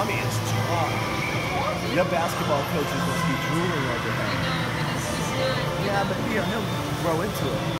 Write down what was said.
Tommy is tough. Your basketball coaches must be drooling over him. I know, but it's just not. Yeah, but he'll grow into it.